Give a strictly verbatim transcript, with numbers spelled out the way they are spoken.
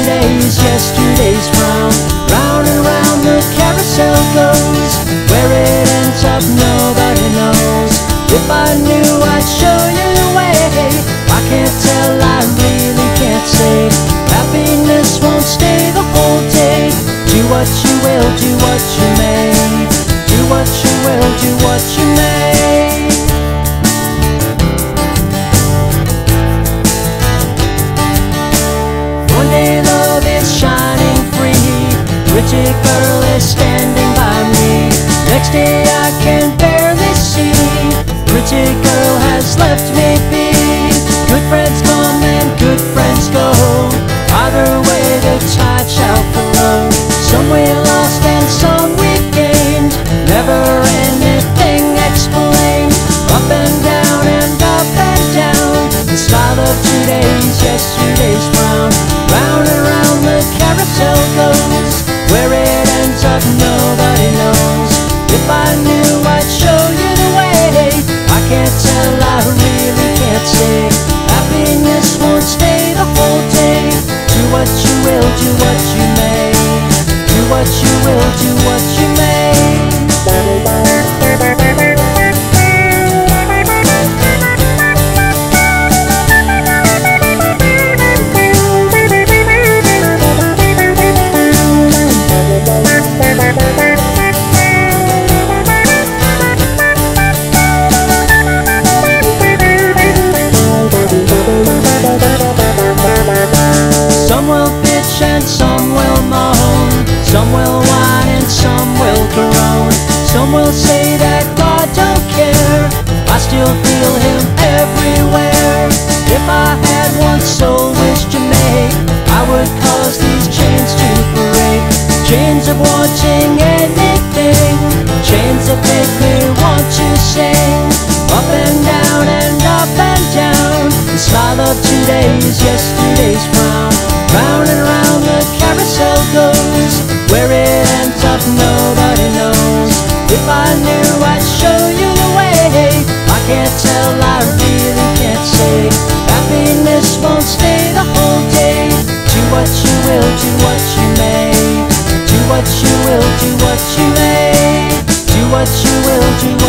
today's yesterday's frown. Round and round the carousel goes. Where it ends up nobody knows. If I knew I'd show you the way. I can't tell, I really can't say. Happiness won't stay the whole day. Do what you will, do what you may. Do what you will, do what you may. One day love is shining free. Pretty girl is standing by me. Next day I can barely see. Pretty girl has left me be. Good friends come and good friends go. Either way the tide shall flow. Some we lost and some we gained. Never anything explained. Up and down and up and down. The style of today's yesterday's frown. Round and round the carousel goes. Where it ends up nobody knows. If I knew I'd show you the way. I can't tell, I really can't say. Happiness won't stay the whole day. Do what you will, do what you may. Do what you will, do what you may. Some will bitch and some will moan. Some will whine and some will groan. Some will say that God don't care. I still feel Him everywhere. If I had one soul wish to make, I would cause these chains to break. Chains of wanting anything. Chains that make me want to sing. Up and down and up and down. The style of today's yesterday's frown. Round and round the carousel goes. Where it ends up nobody knows. If I knew I'd show you the way. I can't tell, I really can't say. Happiness won't stay the whole day. Do what you will, do what you may. Do what you will, do what you may. Do what you will, do